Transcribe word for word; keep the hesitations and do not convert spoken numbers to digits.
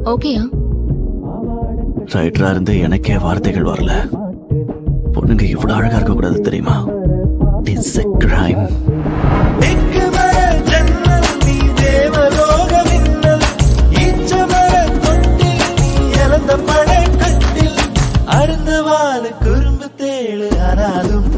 ஓகேயா? ரைட்டரா இருந்து எனக்கே வார்த்தைகள் வரல. பொண்ணுங்க இவ்வளவு அழகா இருக்க கூடாது தெரியுமா? It's a crime. குறும்பு தேழு ஆனாலும்